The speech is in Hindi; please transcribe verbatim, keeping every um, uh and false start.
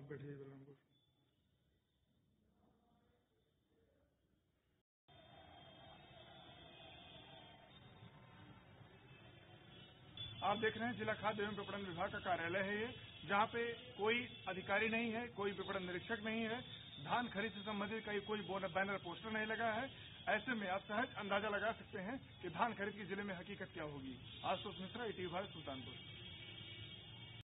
आप बैठिए बलरामपुर। आप देख रहे हैं जिला खाद्य एवं विपणन विभाग का कार्यालय है ये, जहाँ पे कोई अधिकारी नहीं है, कोई विपणन निरीक्षक नहीं है, धान खरीद से संबंधित कहीं कोई बैनर पोस्टर नहीं लगा है। ऐसे में आप सहज अंदाजा लगा सकते हैं कि धान खरीद की जिले में हकीकत क्या होगी। आशुतोष मिश्रा, ईटीवी भारत, सुल्तानपुर।